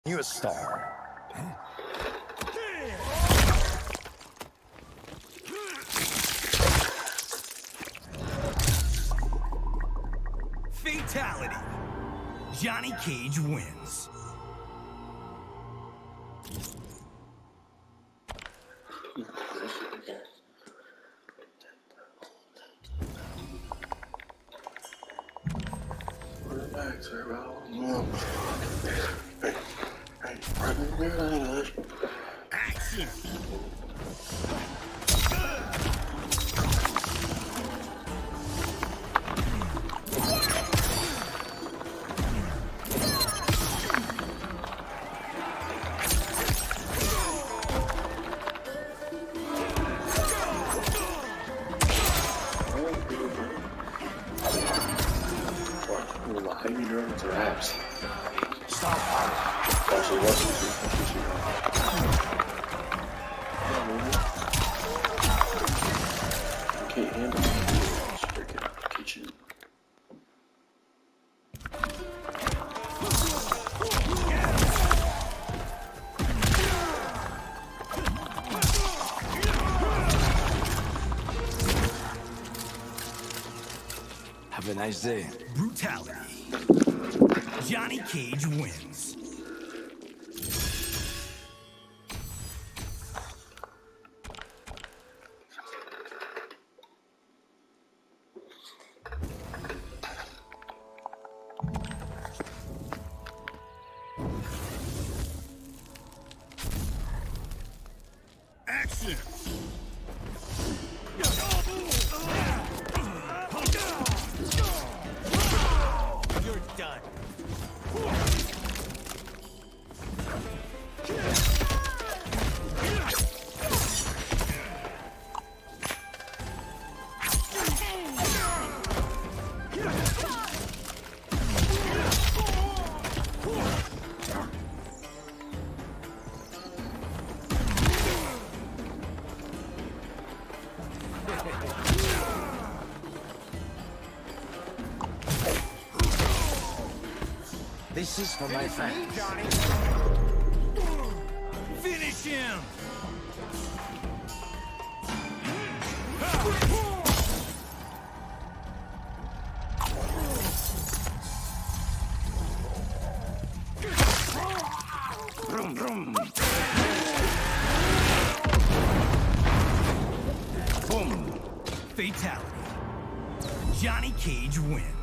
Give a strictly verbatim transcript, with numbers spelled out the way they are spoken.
You a star. Fatality. Johnny Cage wins. Relax, everyone. Hey, hey, hey, Action. How you doing to raps? Stop fighting. Actually, what's it? You can't handle it. It's freaking kitchen. Have a nice day. Brutality. Johnny Cage wins. Action. You're done. This is for my fans. Finish him. Vroom, vroom. Boom. Fatality. Johnny Cage wins.